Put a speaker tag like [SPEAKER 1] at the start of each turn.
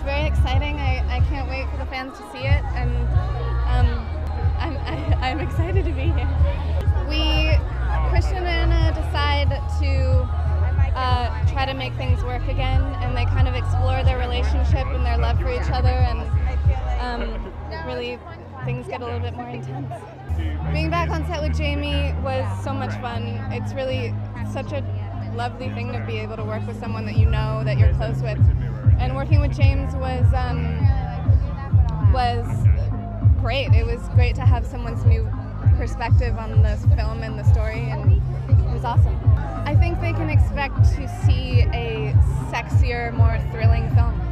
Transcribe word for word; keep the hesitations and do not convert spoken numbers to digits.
[SPEAKER 1] very exciting. I, I can't wait for the fans to see it, and um, I'm, I, I'm excited to be here. We, Christian and Anna, decide to uh, try to make things work again, and they kind of explore their relationship and their love for each other, and um, really things get a little bit more intense. Being back on set with Jamie was so much fun. It's really such a lovely thing to be able to work with someone that you know, that you're close with. And working with James was um, was great. It was great to have someone's new perspective on this film and the story, and it was awesome. I think they can expect to see a sexier, more thrilling film.